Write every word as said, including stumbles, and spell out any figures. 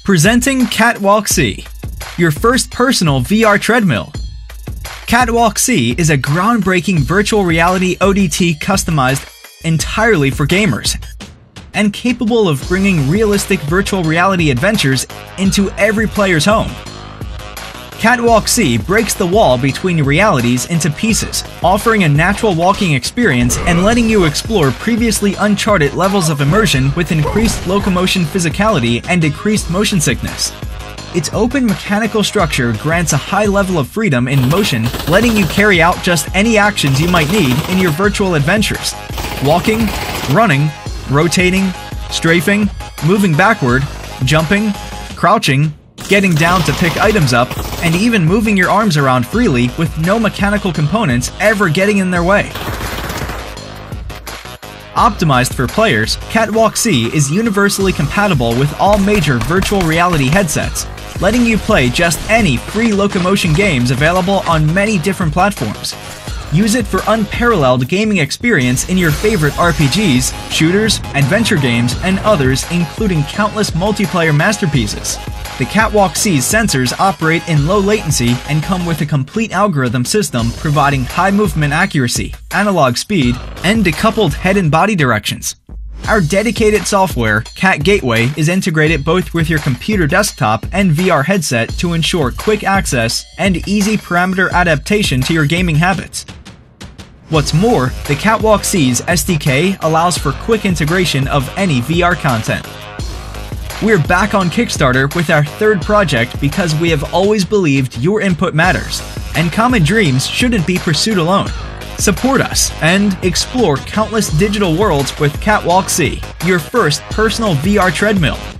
Presenting Catwalk C, your first personal V R treadmill. Catwalk C is a groundbreaking virtual reality O D T customized entirely for gamers and capable of bringing realistic virtual reality adventures into every player's home. Catwalk C breaks the wall between realities into pieces, offering a natural walking experience and letting you explore previously uncharted levels of immersion with increased locomotion physicality and decreased motion sickness. Its open mechanical structure grants a high level of freedom in motion, letting you carry out just any actions you might need in your virtual adventures. Walking, running, rotating, strafing, moving backward, jumping, crouching, getting down to pick items up, and even moving your arms around freely with no mechanical components ever getting in their way. Optimized for players, Catwalk C is universally compatible with all major virtual reality headsets, letting you play just any free locomotion games available on many different platforms. Use it for unparalleled gaming experience in your favorite R P Gs, shooters, adventure games, and others, including countless multiplayer masterpieces. The Catwalk C's sensors operate in low latency and come with a complete algorithm system providing high movement accuracy, analog speed, and decoupled head and body directions. Our dedicated software, Cat Gateway, is integrated both with your computer desktop and V R headset to ensure quick access and easy parameter adaptation to your gaming habits. What's more, the Catwalk C's S D K allows for quick integration of any V R content. We're back on Kickstarter with our third project because we have always believed your input matters, and common dreams shouldn't be pursued alone. Support us and explore countless digital worlds with Catwalk C, your first personal V R treadmill.